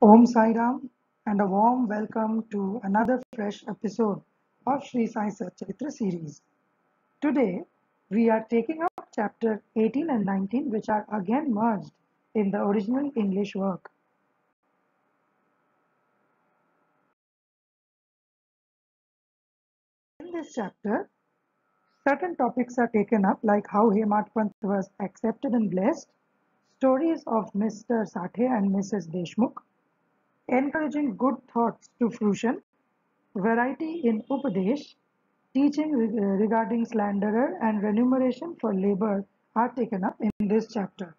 Om Sai Ram and a warm welcome to another fresh episode of Sri Sai Satcharitra series. Today we are taking up chapter 18 and 19 which are again merged in the original English work. In this chapter, certain topics are taken up like how Hemat Pant was accepted and blessed, stories of Mr. Sathe and Mrs. Deshmukh, encouraging good thoughts to fruition, variety in Upadesh, teaching regarding slanderer and remuneration for labor are taken up in this chapter.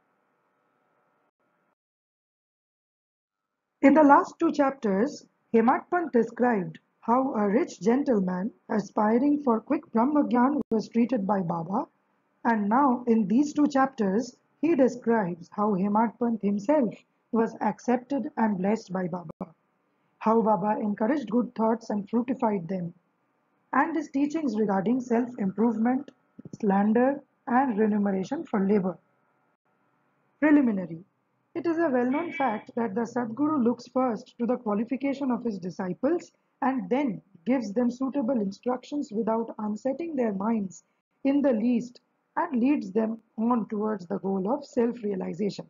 In the last two chapters, Hemat Pant described how a rich gentleman aspiring for quick Brahmagyan was treated by Baba, and now in these two chapters, he describes how Hemat Pant himself was accepted and blessed by Baba, how Baba encouraged good thoughts and fruitified them, and his teachings regarding self-improvement, slander, and remuneration for labor. Preliminary. It is a well-known fact that the Sadguru looks first to the qualification of his disciples and then gives them suitable instructions without unsetting their minds in the least and leads them on towards the goal of self-realization.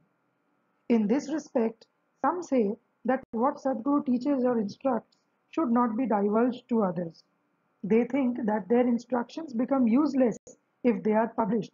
In this respect, some say that what Sadguru teaches or instructs should not be divulged to others. They think that their instructions become useless if they are published.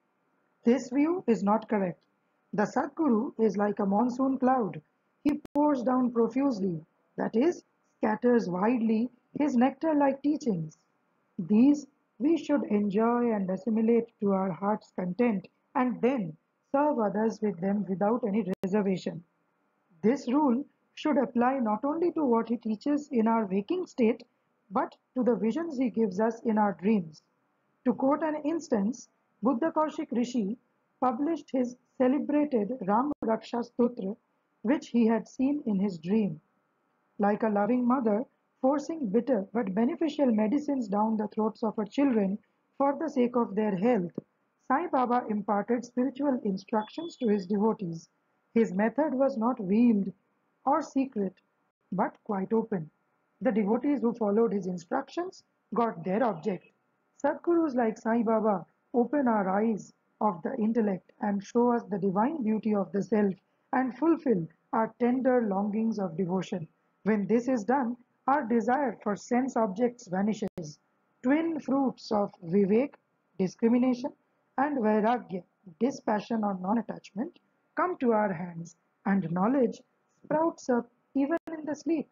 This view is not correct. The Sadguru is like a monsoon cloud. He pours down profusely, that is, scatters widely his nectar-like teachings. These we should enjoy and assimilate to our heart's content and then serve others with them without any reservation. This rule should apply not only to what he teaches in our waking state, but to the visions he gives us in our dreams. To quote an instance, Buddha Kaushik Rishi published his celebrated Ram Raksha Stotra, which he had seen in his dream. Like a loving mother forcing bitter but beneficial medicines down the throats of her children for the sake of their health, Sai Baba imparted spiritual instructions to his devotees. His method was not veiled or secret, but quite open. The devotees who followed his instructions got their object. Sadgurus like Sai Baba open our eyes of the intellect and show us the divine beauty of the self and fulfill our tender longings of devotion. When this is done, our desire for sense objects vanishes. Twin fruits of Vivek, discrimination, and Vairagya, dispassion or non-attachment, come to our hands, and knowledge sprouts up even in the sleep.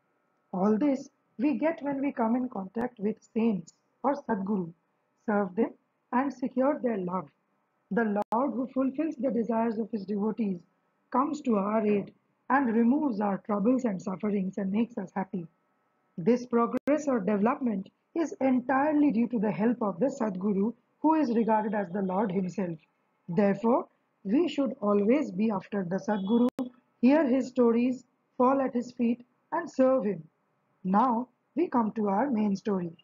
All this we get when we come in contact with saints or Sadguru, serve them, and secure their love. The Lord who fulfills the desires of his devotees comes to our aid and removes our troubles and sufferings and makes us happy. This progress or development is entirely due to the help of the Sadguru, who is regarded as the Lord himself. Therefore, we should always be after the Sadguru, hear his stories, fall at his feet, and serve him. Now we come to our main story.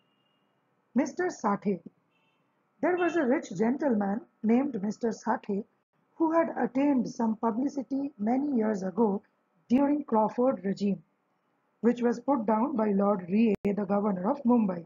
Mr. Sathe. There was a rich gentleman named Mr. Sathe who had attained some publicity many years ago during Crawford regime, which was put down by Lord Rea, the governor of Mumbai.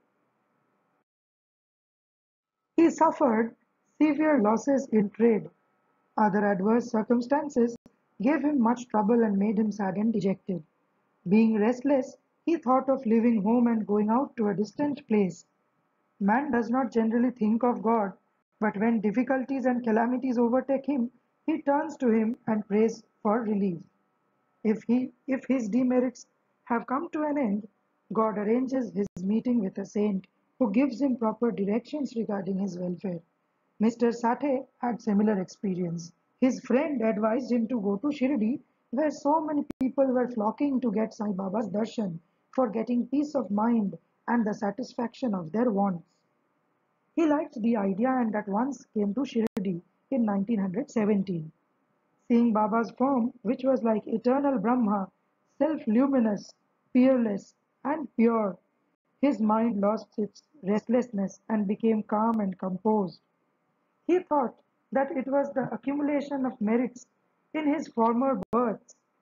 He suffered severe losses in trade. Other adverse circumstances gave him much trouble and made him sad and dejected. Being restless, he thought of leaving home and going out to a distant place. Man does not generally think of God, but when difficulties and calamities overtake him, he turns to him and prays for relief. If his demerits have come to an end, God arranges his meeting with a saint who gives him proper directions regarding his welfare. Mr. Sathe had similar experience. His friend advised him to go to Shirdi, where so many people were flocking to get Sai Baba's darshan for getting peace of mind and the satisfaction of their wants. He liked the idea and at once came to Shirdi in 1917. Seeing Baba's form, which was like eternal Brahma, self-luminous, fearless, and pure, his mind lost its restlessness and became calm and composed. He thought that it was the accumulation of merits in his former births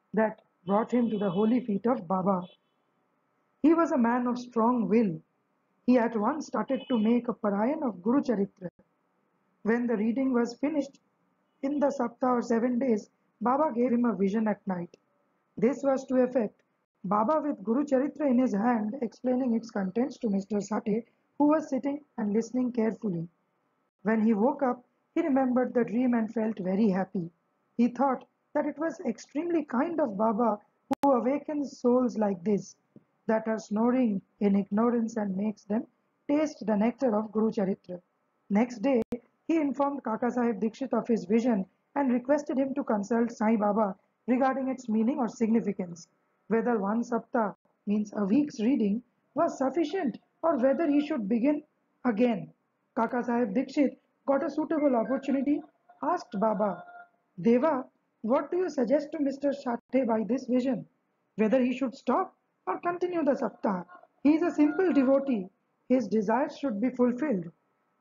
that brought him to the holy feet of Baba. He was a man of strong will. He at once started to make a Parayan of Guru Charitra. When the reading was finished in the Saptah or 7 days, Baba gave him a vision at night. This was to effect Baba with Guru Charitra in his hand explaining its contents to Mr. Sathe, who was sitting and listening carefully. When he woke up, he remembered the dream and felt very happy. He thought that it was extremely kind of Baba who awakens souls like this, that are snoring in ignorance and makes them taste the nectar of Guru Charitra. Next day, he informed Kaka Sahib Dikshit of his vision and requested him to consult Sai Baba regarding its meaning or significance, whether one saptah means a week's reading was sufficient or whether he should begin again. Kaka Sahib Dikshit got a suitable opportunity, asked Baba, Deva, what do you suggest to Mr. Sathe by this vision? Whether he should stop or continue the saptah? He is a simple devotee. His desires should be fulfilled.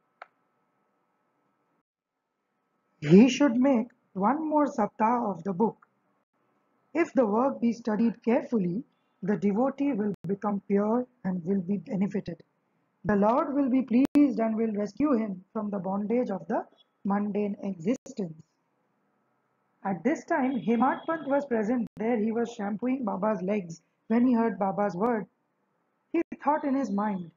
He should make one more saptah of the book. If the work be studied carefully, the devotee will become pure and will be benefited. The Lord will be pleased and will rescue him from the bondage of the mundane existence. At this time, Hemat Pant was present there. He was shampooing Baba's legs. When he heard Baba's word, he thought in his mind,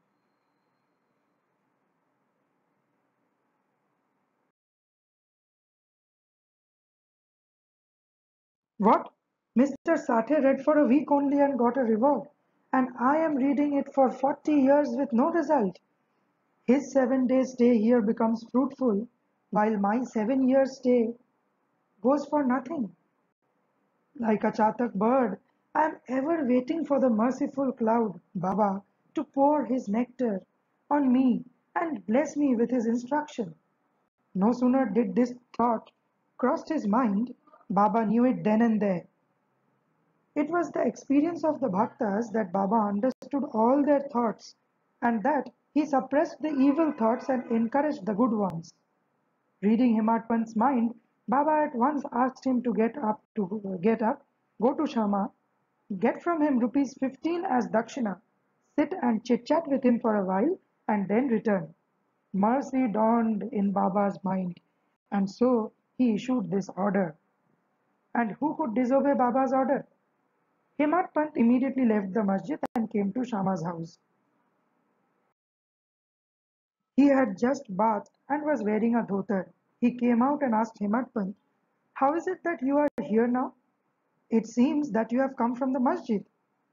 what? Mr. Sathe read for a week only and got a reward, and I am reading it for 40 years with no result. His 7 days stay here becomes fruitful, while my 7 years stay goes for nothing. Like a chatak bird, I am ever waiting for the merciful cloud, Baba, to pour his nectar on me and bless me with his instruction. No sooner did this thought cross his mind, Baba knew it then and there. It was the experience of the bhaktas that Baba understood all their thoughts and that he suppressed the evil thoughts and encouraged the good ones. Reading Hemat Pant's mind, Baba at once asked him to get up, go to Shama, get from him rupees 15 as dakshina, sit and chit-chat with him for a while, and then return. Mercy dawned in Baba's mind, and so he issued this order. And who could disobey Baba's order? Hemat Pant immediately left the masjid and came to Shama's house. He had just bathed and was wearing a dhotar. He came out and asked Hemat Pant, how is it that you are here now? It seems that you have come from the masjid.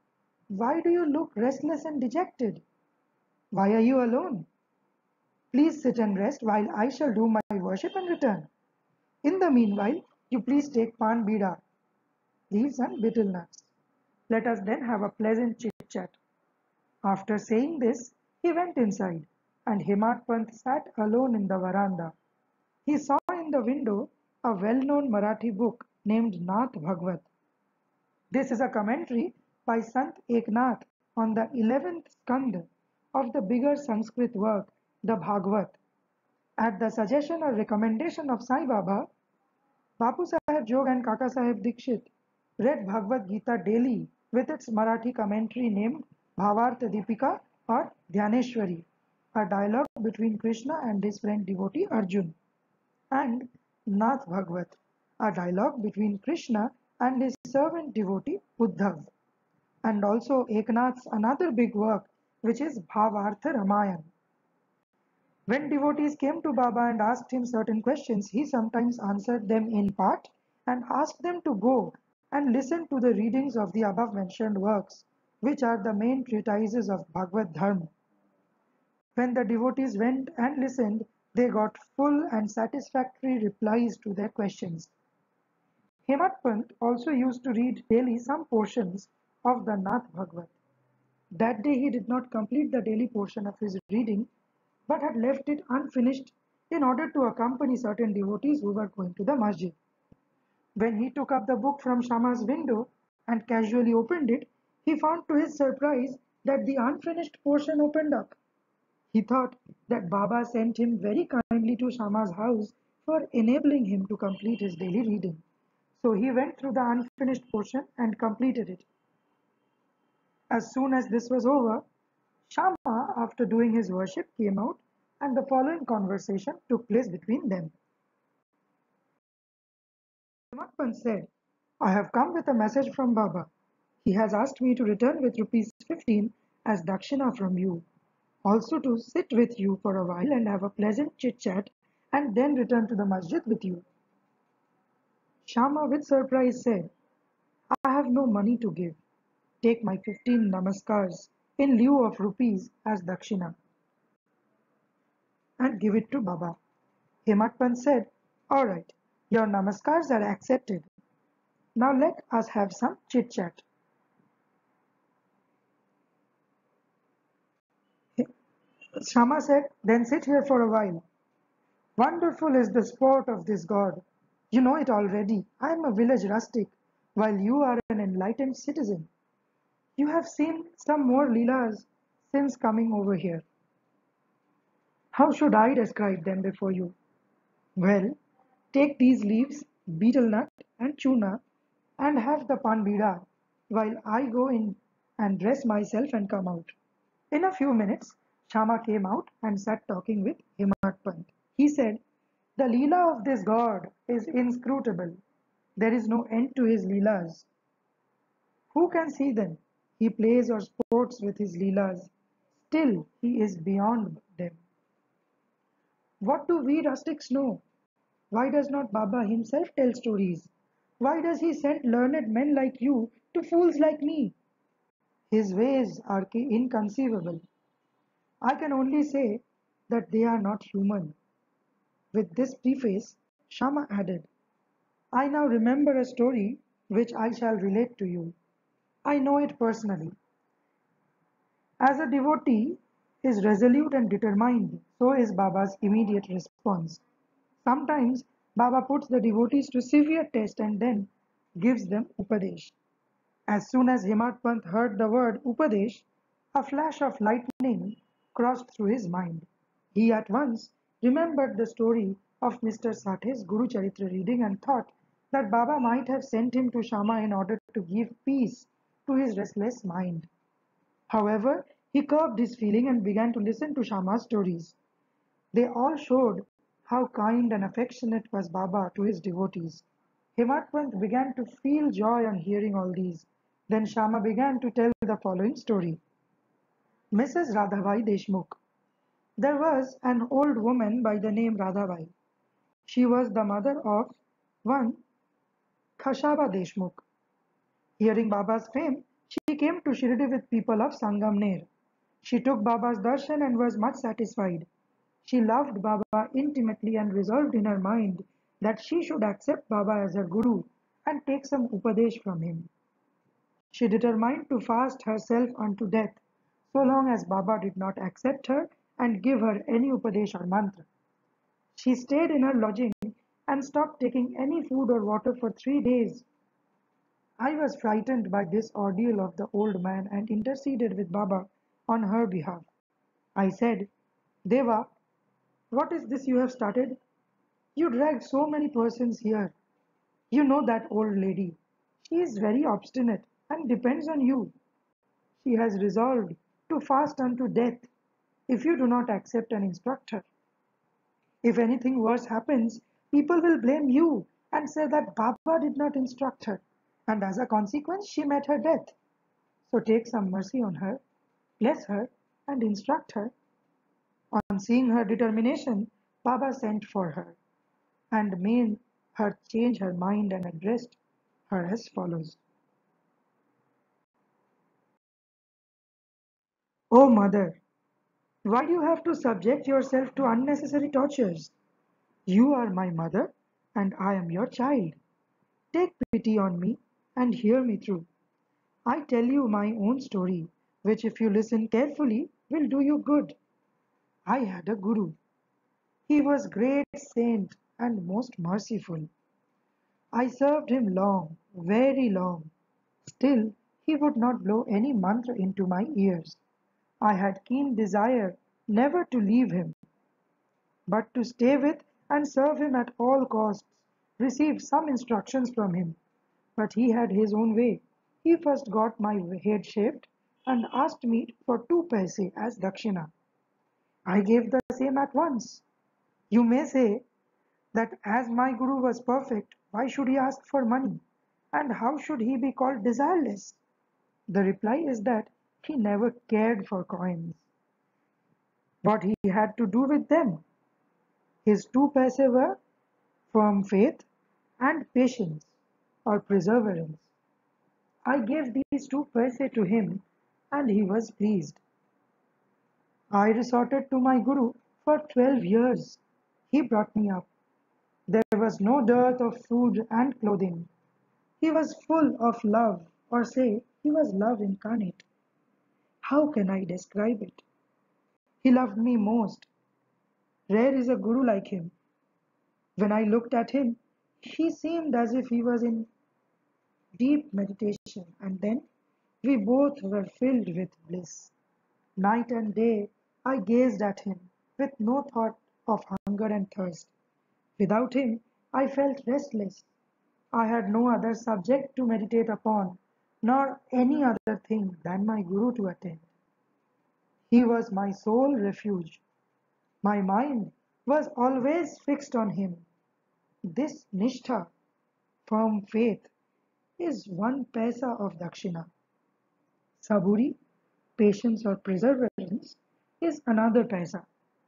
Why do you look restless and dejected? Why are you alone? Please sit and rest while I shall do my worship and return. In the meanwhile, you please take pan bida, leaves and betel nuts. Let us then have a pleasant chit-chat. After saying this, he went inside, and Hemat Pant sat alone in the veranda. He saw in the window a well-known Marathi book named Nath Bhagwat. This is a commentary by Sant Eknath on the 11th skand of the bigger Sanskrit work, the Bhagavad. At the suggestion or recommendation of Sai Baba, Bapu Sahib Jog and Kaka Sahib Dikshit read Bhagavad Gita daily with its Marathi commentary named Bhavartha Deepika or Dhyaneshwari, a dialogue between Krishna and his friend devotee Arjun, and Nath Bhagwat, a dialogue between Krishna and his servant devotee Uddhav, and also Eknath's another big work, which is Bhavartha Ramayan. When devotees came to Baba and asked him certain questions, he sometimes answered them in part and asked them to go and listen to the readings of the above mentioned works, which are the main treatises of Bhagavad Dharma. When the devotees went and listened, they got full and satisfactory replies to their questions. Hemat Pant also used to read daily some portions of the Nath Bhagavad. That day he did not complete the daily portion of his reading, but had left it unfinished in order to accompany certain devotees who were going to the masjid. When he took up the book from Shama's window and casually opened it, he found to his surprise that the unfinished portion opened up. He thought that Baba sent him very kindly to Shama's house for enabling him to complete his daily reading. So he went through the unfinished portion and completed it. As soon as this was over, Shama, after doing his worship, came out, and the following conversation took place between them. Himatpan said, I have come with a message from Baba. He has asked me to return with rupees 15 as dakshina from you. Also to sit with you for a while and have a pleasant chit-chat and then return to the masjid with you. Shama with surprise said, I have no money to give. Take my 15 namaskars in lieu of rupees as dakshina and give it to Baba. Himatpan said, all right, your namaskars are accepted. Now let us have some chit-chat. Shama said, then sit here for a while. Wonderful is the sport of this god. You know it already. I am a village rustic, while you are an enlightened citizen. You have seen some more Leelas since coming over here. How should I describe them before you? Well, take these leaves, betel nut, and chuna, and have the panbida while I go in and dress myself and come out. In a few minutes, Shama came out and sat talking with Himatpant. He said, the Leela of this god is inscrutable. There is no end to his Leelas. Who can see them? He plays or sports with his Leelas. Still, he is beyond them. What do we rustics know? Why does not Baba himself tell stories? Why does he send learned men like you to fools like me? His ways are inconceivable. I can only say that they are not human. With this preface, Shama added, I now remember a story which I shall relate to you. I know it personally. As a devotee is resolute and determined, so is Baba's immediate response. Sometimes Baba puts the devotees to severe test and then gives them Upadesh. As soon as Himat Pant heard the word Upadesh, a flash of lightning crossed through his mind. He at once remembered the story of Mr. Sathe's Guru Charitra reading and thought that Baba might have sent him to Shama in order to give peace to his restless mind. However, he curbed his feeling and began to listen to Shama's stories. They all showed how kind and affectionate was Baba to his devotees. Himatpant began to feel joy on hearing all these. Then Shama began to tell the following story. Mrs. Radhabai Deshmukh. There was an old woman by the name Radhabai. She was the mother of one Khashaba Deshmukh. Hearing Baba's fame, she came to Shirdi with people of Sangamner. She took Baba's darshan and was much satisfied. She loved Baba intimately and resolved in her mind that she should accept Baba as her guru and take some upadesh from him. She determined to fast herself unto death, so long as Baba did not accept her and give her any upadesh or mantra. She stayed in her lodging and stopped taking any food or water for 3 days. I was frightened by this ordeal of the old man and interceded with Baba on her behalf. I said, Deva, what is this you have started? You dragged so many persons here. You know that old lady. She is very obstinate and depends on you. She has resolved to fast unto death if you do not accept and instruct her. If anything worse happens, people will blame you and say that Baba did not instruct her, and as a consequence, she met her death. So take some mercy on her, bless her, and instruct her. On seeing her determination, Baba sent for her and made her change her mind and addressed her as follows. O mother, why do you have to subject yourself to unnecessary tortures? You are my mother and I am your child. Take pity on me and hear me through. I tell you my own story, which if you listen carefully will do you good. I had a guru. He was great saint and most merciful. I served him long, very long. Still, he would not blow any mantra into my ears. I had keen desire never to leave him, but to stay with and serve him at all costs, received some instructions from him, but he had his own way. He first got my head shaved and asked me for 2 paise as dakshina. I gave the same at once. You may say that as my guru was perfect, why should he ask for money? And how should he be called desireless? The reply is that he never cared for coins. What he had to do with them? His 2 paise were firm faith and patience or perseverance. I gave these 2 paise to him and he was pleased. I resorted to my guru for 12 years. He brought me up. There was no dearth of food and clothing. He was full of love, or say, he was love incarnate. How can I describe it? He loved me most. Rare is a guru like him. When I looked at him, he seemed as if he was in deep meditation, and then we both were filled with bliss. Night and day I gazed at him with no thought of hunger and thirst. Without him I felt restless. I had no other subject to meditate upon, nor any other thing than my Guru to attend. He was my sole refuge. My mind was always fixed on him. This nishtha, firm faith, is 1 paisa of dakshina. Saburi, patience or perseverance, is another paisa.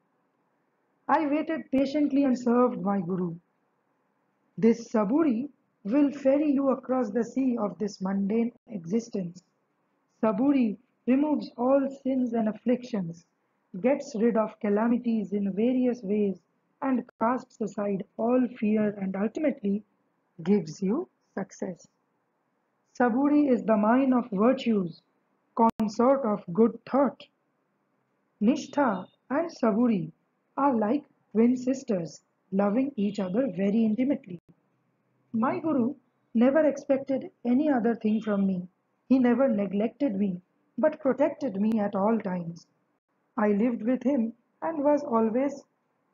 I waited patiently and served my Guru. This saburi will ferry you across the sea of this mundane existence. Saburi removes all sins and afflictions, gets rid of calamities in various ways, and casts aside all fear and ultimately gives you success. Saburi is the mine of virtues, consort of good thought. Nishtha and Saburi are like twin sisters, loving each other very intimately. My Guru never expected any other thing from me. He never neglected me, but protected me at all times. I lived with him and was always,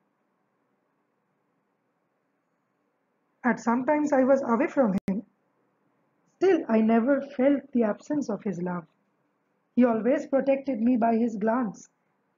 at sometimes I was away from him. Still, I never felt the absence of his love. He always protected me by his glance,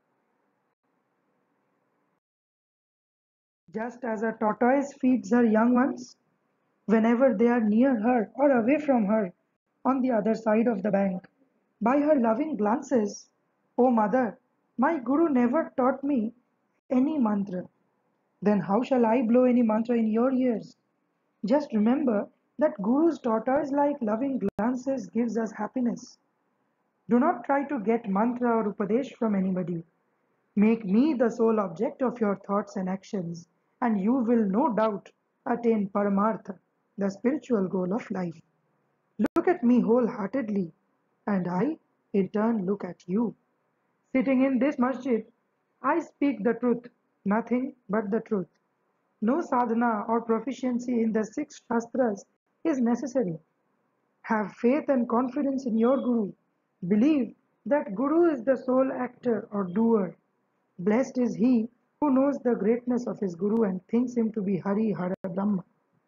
just as a tortoise feeds her young ones whenever they are near her or away from her on the other side of the bank. By her loving glances, O mother, my Guru never taught me any mantra. Then how shall I blow any mantra in your ears? Just remember that Guru's tortoise-like loving glances gives us happiness. Do not try to get mantra or upadesh from anybody. Make me the sole object of your thoughts and actions, and you will no doubt attain Paramartha, the spiritual goal of life. Look at me wholeheartedly, and I, in turn, look at you. Sitting in this masjid, I speak the truth, nothing but the truth. No sadhana or proficiency in the 6 shastras is necessary. Have faith and confidence in your Guru. Believe that Guru is the sole actor or doer. Blessed is he who knows the greatness of his Guru and thinks him to be Hari Hara Brahma,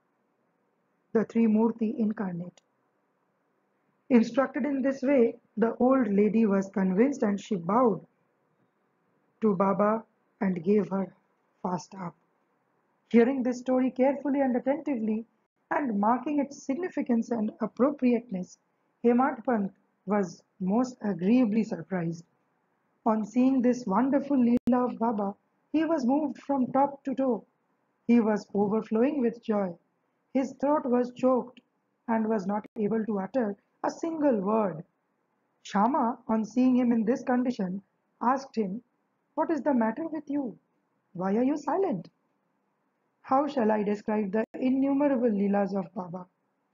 the Trimurti incarnate. Instructed in this way, the old lady was convinced and she bowed to Baba and gave her fast up. Hearing this story carefully and attentively and marking its significance and appropriateness, Hemant Pant was most agreeably surprised. On seeing this wonderful Leela of Baba, he was moved from top to toe. He was overflowing with joy. His throat was choked and was not able to utter a single word. Shama, on seeing him in this condition, asked him, "What is the matter with you? Why are you silent?" How shall I describe the innumerable Leelas of Baba?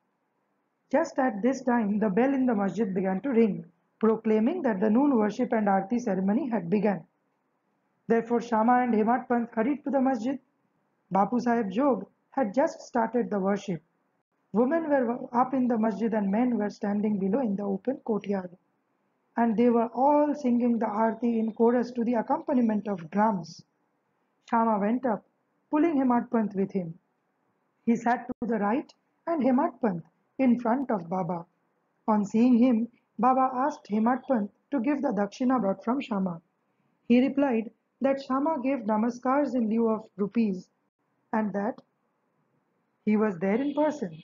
Just at this time, the bell in the masjid began to ring, proclaiming that the noon worship and arti ceremony had begun. Therefore, Shama and Hemat Pant hurried to the masjid. Bapu Sahib Jog had just started the worship. Women were up in the masjid and men were standing below in the open courtyard. And they were all singing the arti in chorus to the accompaniment of drums. Shama went up, pulling Hemat Pant with him. He sat to the right and Hemat Pant in front of Baba. On seeing him, Baba asked Hemat Pant to give the dakshina brought from Shama. He replied that Shama gave namaskars in lieu of rupees and that he was there in person.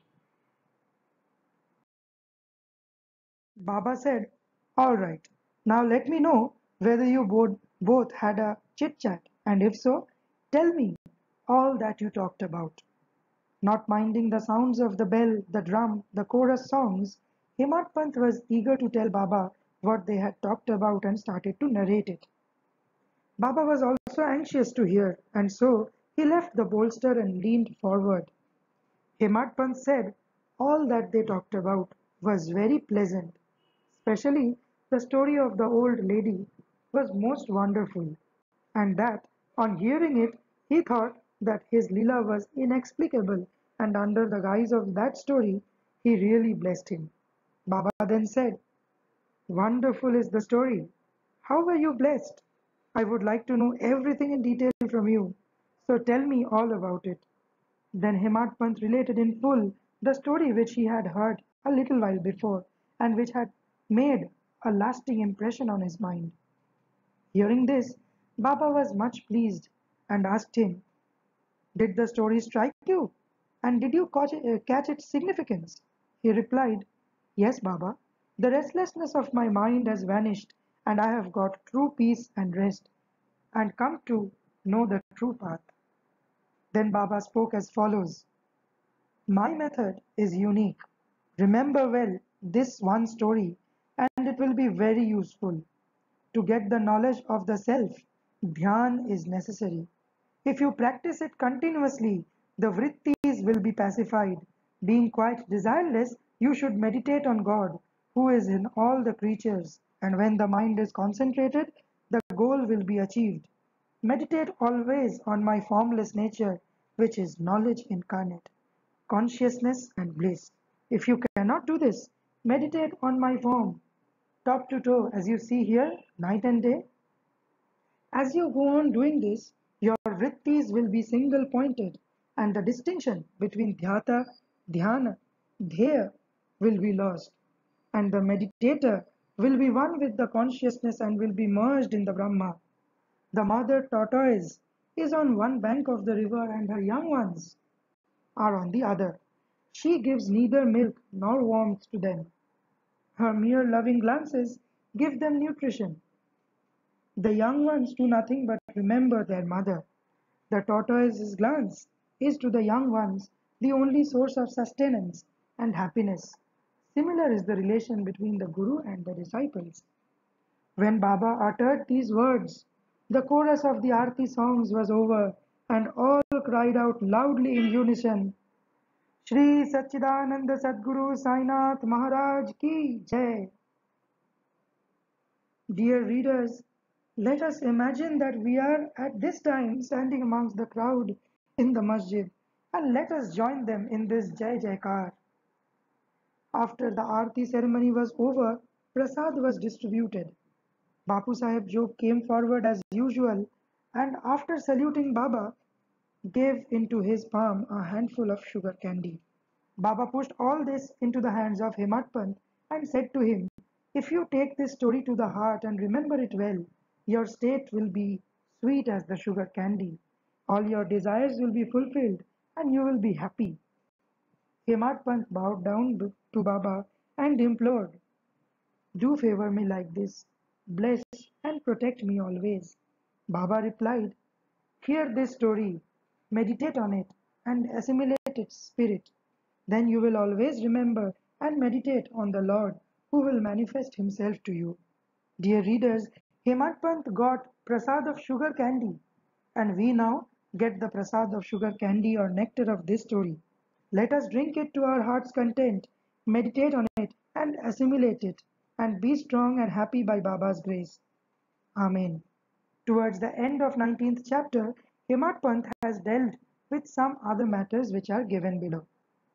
Baba said, "All right, now let me know whether you both had a chit chat, and if so, tell me all that you talked about." Not minding the sounds of the bell, the drum, the chorus songs, Hemat Pant was eager to tell Baba what they had talked about and started to narrate it. Baba was also anxious to hear, and so he left the bolster and leaned forward. Hemat Pant said all that they talked about was very pleasant, especially the story of the old lady was most wonderful, and that on hearing it he thought that his Leela was inexplicable, and under the guise of that story he really blessed him. Baba then said, "Wonderful is the story. How were you blessed? I would like to know everything in detail from you, so tell me all about it." Then Hemat Pant related in full the story which he had heard a little while before and which had made a lasting impression on his mind. Hearing this, Baba was much pleased and asked him, "Did the story strike you? And did you catch its significance?" He replied, "Yes, Baba. The restlessness of my mind has vanished, and I have got true peace and rest, and come to know the true path." Then Baba spoke as follows: "My method is unique. Remember well this one story, and it will be very useful. To get the knowledge of the self, dhyan is necessary. If you practice it continuously, the vrittis will be pacified. Being quite desireless, you should meditate on God, who is in all the creatures, and when the mind is concentrated, the goal will be achieved. Meditate always on my formless nature, which is knowledge incarnate, consciousness and bliss. If you cannot do this, meditate on my form, top to toe, as you see here, night and day. As you go on doing this, your vrittis will be single pointed, and the distinction between dhyata, dhyana, dheya will be lost, and the meditator will be one with the consciousness and will be merged in the Brahma. The mother tortoise is on one bank of the river and her young ones are on the other. She gives neither milk nor warmth to them. Her mere loving glances give them nutrition. The young ones do nothing but remember their mother. The tortoise's glance is to the young ones the only source of sustenance and happiness. Similar is the relation between the Guru and the disciples. When Baba uttered these words, the chorus of the Aarti songs was over, and all cried out loudly in unison, "Shri Satchidananda Sadguru Sainath Maharaj Ki Jai." Dear readers, let us imagine that we are at this time standing amongst the crowd in the masjid, and let us join them in this Jai Jaikar. After the Aarti ceremony was over, Prasad was distributed. Bapu Sahib Jog came forward as usual and after saluting Baba, gave into his palm a handful of sugar candy. Baba pushed all this into the hands of Hemat Pant and said to him, "If you take this story to the heart and remember it well, your state will be sweet as the sugar candy. All your desires will be fulfilled and you will be happy." Hemat Pant bowed down to Baba and implored, "Do favor me like this. Bless and protect me always." Baba replied, "Hear this story, meditate on it, and assimilate its spirit. Then you will always remember and meditate on the Lord who will manifest himself to you." Dear readers, Hemat Pant got prasad of sugar candy, and we now get the prasad of sugar candy or nectar of this story. Let us drink it to our heart's content, meditate on it, and assimilate it, and be strong and happy by Baba's grace. Amen. Towards the end of 19th chapter, Hemat Pant has dealt with some other matters which are given below.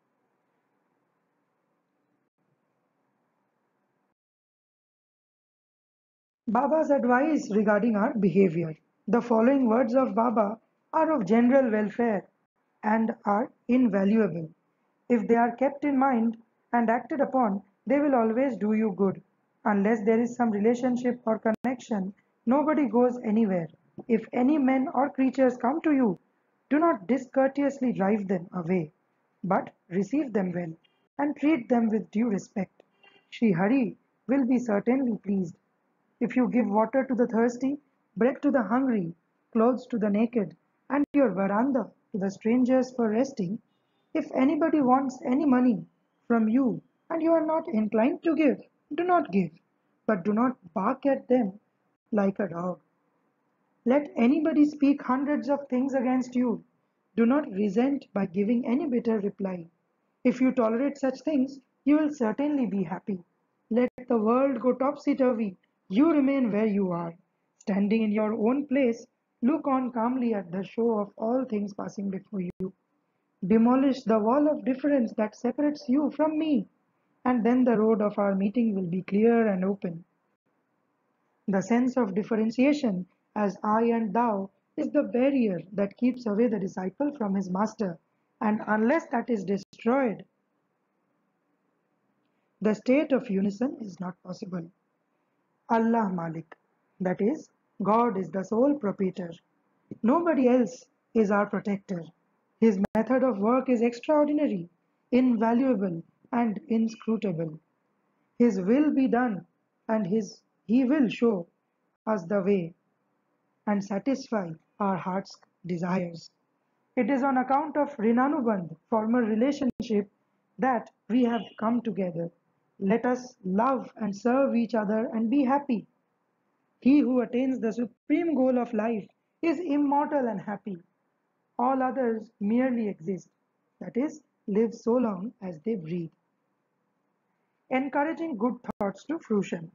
Baba's advice regarding our behavior. The following words of Baba are of general welfare and are invaluable. If they are kept in mind and acted upon, they will always do you good. Unless there is some relationship or connection, nobody goes anywhere. If any men or creatures come to you, do not discourteously drive them away, but receive them well and treat them with due respect. Sri Hari will be certainly pleased. If you give water to the thirsty, bread to the hungry, clothes to the naked, and your veranda to the strangers for resting, if anybody wants any money from you and you are not inclined to give, do not give, but do not bark at them like a dog. Let anybody speak hundreds of things against you. Do not resent by giving any bitter reply. If you tolerate such things, you will certainly be happy. Let the world go topsy-turvy. You remain where you are. Standing in your own place, look on calmly at the show of all things passing before you. Demolish the wall of difference that separates you from me, and then the road of our meeting will be clear and open. The sense of differentiation as I and thou is the barrier that keeps away the disciple from his master, and unless that is destroyed, the state of unison is not possible. Allah Malik, that is, God is the sole proprietor. Nobody else is our protector. His method of work is extraordinary, invaluable, and inscrutable. His will be done, and He will show us the way and satisfy our heart's desires. It is on account of Rinanubandh, former relationship, that we have come together. Let us love and serve each other and be happy. He who attains the supreme goal of life is immortal and happy. All others merely exist, that is, live so long as they breathe. Encouraging good thoughts to fruition.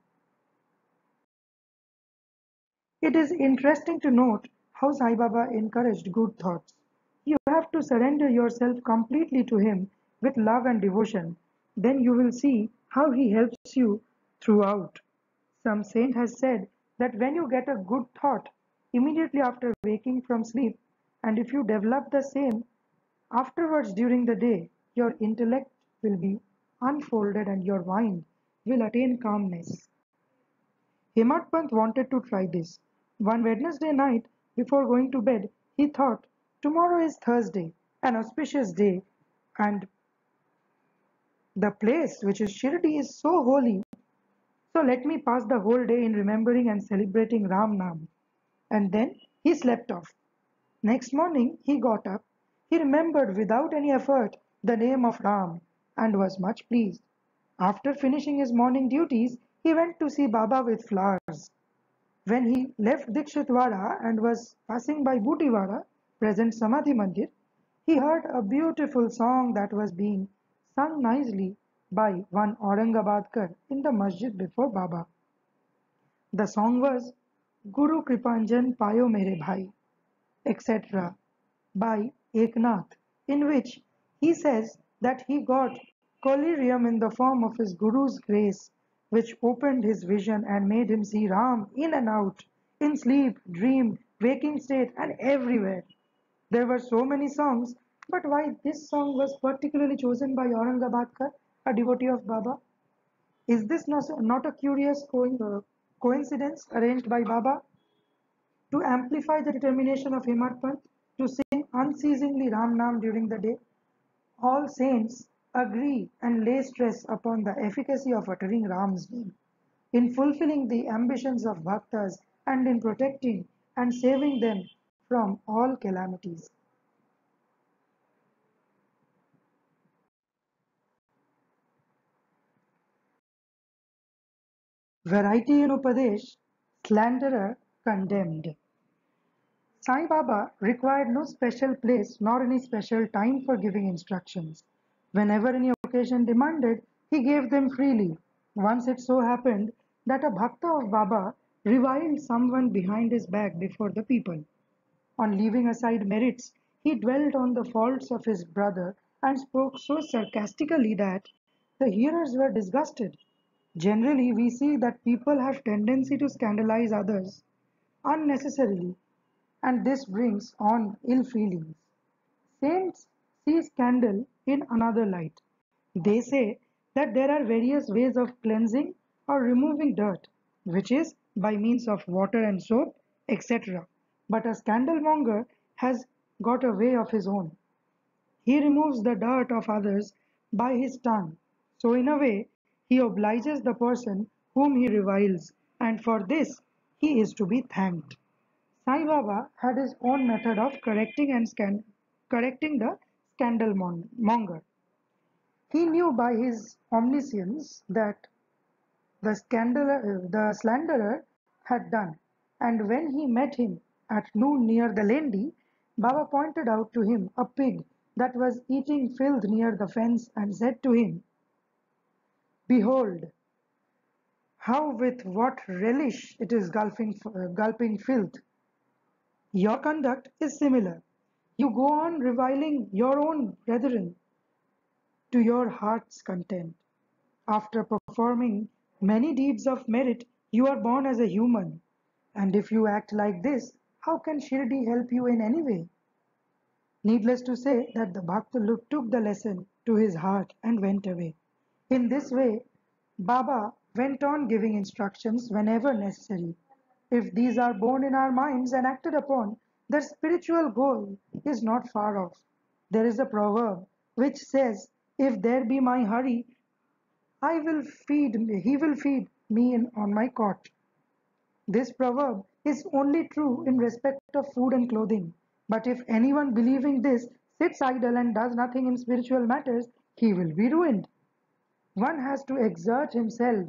It is interesting to note how Sai Baba encouraged good thoughts. You have to surrender yourself completely to him with love and devotion. Then you will see how he helps you throughout. Some saint has said that when you get a good thought immediately after waking from sleep, and if you develop the same afterwards during the day, your intellect will be unfolded and your mind will attain calmness. Hemant Pant wanted to try this. One Wednesday night, before going to bed, he thought, tomorrow is Thursday, an auspicious day, and the place, which is Shirdi, is so holy. So let me pass the whole day in remembering and celebrating Ram Nam. And then he slept off. Next morning, he got up. He remembered without any effort the name of Ram and was much pleased. After finishing his morning duties, he went to see Baba with flowers. When he left Dikshitwara and was passing by Butiwara, present Samadhi Mandir, he heard a beautiful song that was being sung nicely by one Aurangabadkar in the masjid before Baba. The song was Guru Kripanjan Payo Mere Bhai, etc. by Eknath, in which he says that he got collyrium in the form of his Guru's grace, which opened his vision and made him see Ram in and out, in sleep, dream, waking state, and everywhere. There were so many songs, but why this song was particularly chosen by Aurangabadkar, a devotee of Baba? Is this not a curious coincidence arranged by Baba? To amplify the determination of Hemant Pant to sing unceasingly Ram Nam during the day, all saints agree and lay stress upon the efficacy of uttering Ram's name, in fulfilling the ambitions of bhaktas and in protecting and saving them from all calamities. Variety in Upadesh, slanderer condemned. Sai Baba required no special place nor any special time for giving instructions. Whenever any occasion demanded, he gave them freely. Once it so happened that a bhakta of Baba reviled someone behind his back before the people. On leaving aside merits, he dwelt on the faults of his brother and spoke so sarcastically that the hearers were disgusted. Generally, we see that people have tendency to scandalize others unnecessarily, and this brings on ill feelings. Saints see scandal in another light. They say that there are various ways of cleansing or removing dirt, which is by means of water and soap, etc. But a scandalmonger has got a way of his own. He removes the dirt of others by his tongue. So, in a way, he obliges the person whom he reviles, and for this he is to be thanked. Sai Baba had his own method of correcting the scandalmonger. He knew by his omniscience that the slanderer had done, and when he met him at noon near the Lendi, Baba pointed out to him a pig that was eating filth near the fence and said to him, "Behold, how with what relish it is gulping filth. Your conduct is similar. You go on reviling your own brethren to your heart's content. After performing many deeds of merit, you are born as a human. And if you act like this, how can Shirdi help you in any way?" Needless to say that the Bhakta took the lesson to his heart and went away. In this way, Baba went on giving instructions whenever necessary. If these are born in our minds and acted upon, their spiritual goal is not far off. There is a proverb which says, "If there be my Hari, he will feed me on my cot." This proverb is only true in respect of food and clothing. But if anyone believing this sits idle and does nothing in spiritual matters, he will be ruined. One has to exert himself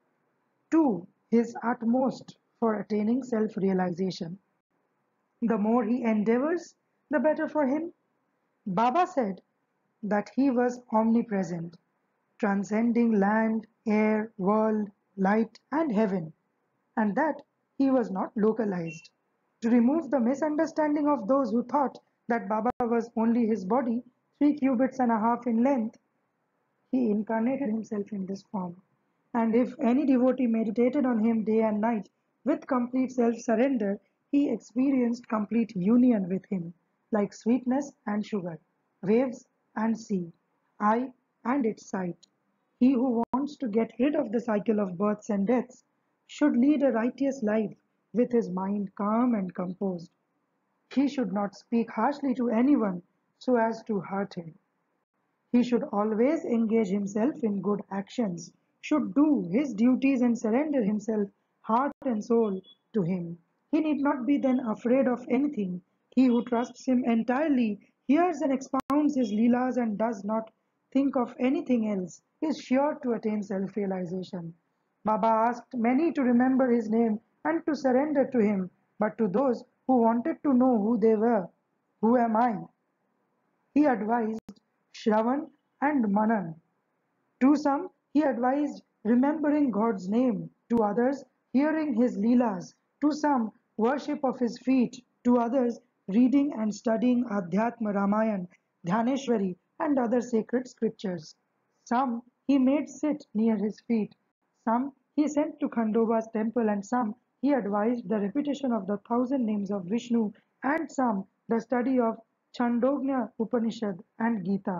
to his utmost for attaining self-realization. The more he endeavors, the better for him. Baba said that he was omnipresent, transcending land, air, world, light, and heaven, and that he was not localized. To remove the misunderstanding of those who thought that Baba was only his body, 3 cubits and a half in length, he incarnated himself in this form. And if any devotee meditated on him day and night with complete self-surrender, he experienced complete union with him, like sweetness and sugar, waves and sea, eye and its sight. He who wants to get rid of the cycle of births and deaths should lead a righteous life with his mind calm and composed. He should not speak harshly to anyone so as to hurt him. He should always engage himself in good actions, should do his duties and surrender himself heart and soul to him. He need not be then afraid of anything. He who trusts him entirely, hears and expounds his leelas and does not think of anything else, is sure to attain self-realization. Baba asked many to remember his name and to surrender to him, but to those who wanted to know who they were, "Who am I?" he advised Shravan and Manan. To some, he advised remembering God's name; to others, hearing his Leelas; to some, worship of his feet; to others, reading and studying Adhyatma Ramayan, Dhyaneshwari, and other sacred scriptures. Some he made sit near his feet; some he sent to Khandoba's temple, and some he advised the repetition of the 1,000 names of Vishnu, and some the study of Chandogya Upanishad and Gita.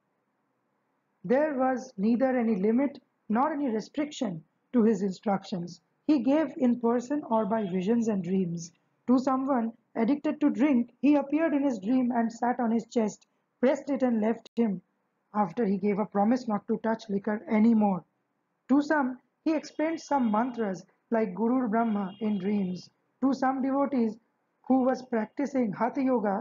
There was neither any limit nor any restriction to his instructions. He gave in person or by visions and dreams. To someone addicted to drink, he appeared in his dream and sat on his chest, pressed it and left him after he gave a promise not to touch liquor any more. To some, he explained some mantras like Guru Brahma in dreams. To some devotees who was practicing Hatha Yoga,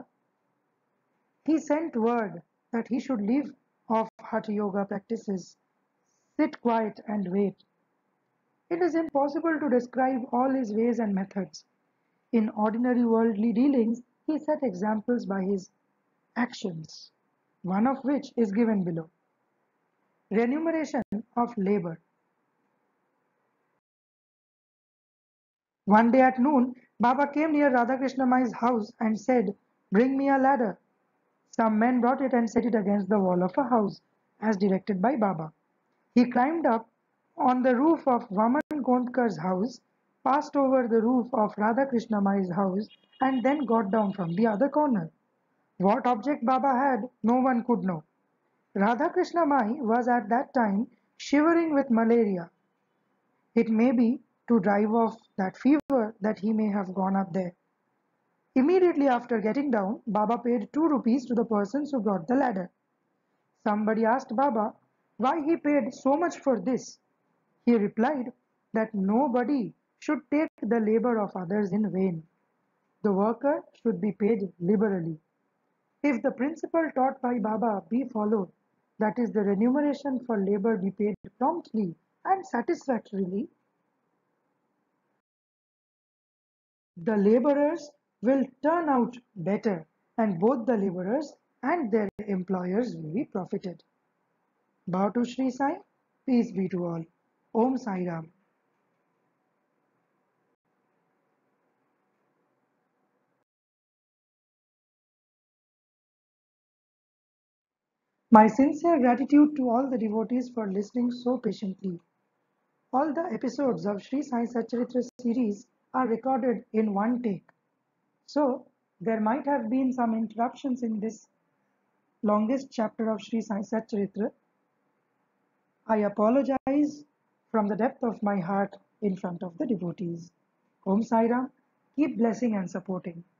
he sent word that he should leave off Hatha Yoga practices, sit quiet and wait. It is impossible to describe all his ways and methods. In ordinary worldly dealings, he set examples by his actions, one of which is given below. Remuneration of labor. One day at noon, Baba came near Radhakrishna Mai's house and said, "Bring me a ladder." Some men brought it and set it against the wall of a house, as directed by Baba. He climbed up on the roof of Vaman Kondkar's house, passed over the roof of Radhakrishna Mai's house, and then got down from the other corner. What object Baba had, no one could know. Radha Krishna Mai was at that time shivering with malaria. It may be to drive off that fever that he may have gone up there. Immediately after getting down, Baba paid 2 rupees to the persons who brought the ladder. Somebody asked Baba why he paid so much for this. He replied that nobody should take the labor of others in vain. The worker should be paid liberally. If the principle taught by Baba be followed, that is, the remuneration for labor be paid promptly and satisfactorily, the laborers will turn out better, and both the laborers and their employers will be profited. Bow to Sri Sai, peace be to all. Om Sai Ram. My sincere gratitude to all the devotees for listening so patiently. All the episodes of Sri Sai Satcharitra series are recorded in one take. So, there might have been some interruptions in this longest chapter of Sri Sai Satcharitra. I apologize from the depth of my heart in front of the devotees. Om Sai Ram, keep blessing and supporting.